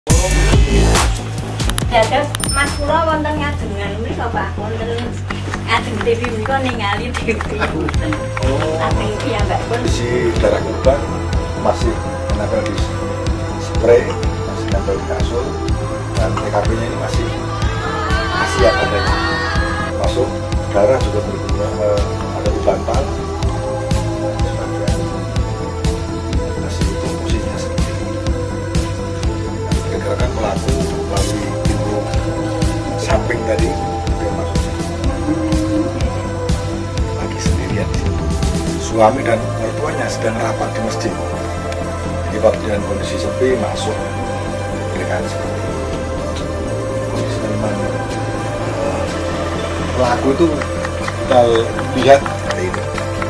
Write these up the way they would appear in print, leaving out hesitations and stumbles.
Dados Mas kula wonten ngajengan mriko Pak, wonten ngajeng TV mriko ningali TV. Lajeng piyambakipun si darah korban masih menempel di spray, masih nempel di kasur, dan TKP-nya ini masih siap adanya. Masuk darah juga ada di bantal, masih posisinya seperti ini. Pergerakan pelaku melalui pintu samping tadi dia masuk lagi sendirian di situ. Suami dan mertuanya sedang rapat di masjid. Jadi waktu dengan kondisi sepi masuk dengan seperti itu. Kondisi memang pelaku itu kita lihat seperti itu.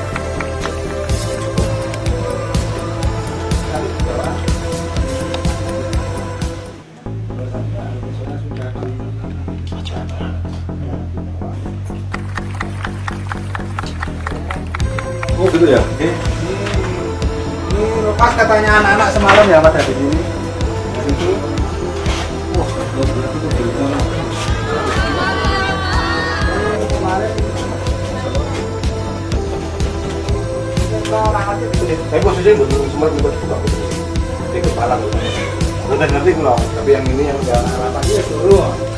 Oh gitu ya? Oke. Ini lepas katanya anak-anak semalam ya pada di sini. Di situ. Wah, itu berita. Tapi posisinya belum semua juga buka di kepala. Udah ngerti kalau, tapi yang ini yang udah anak-anak ya suruh.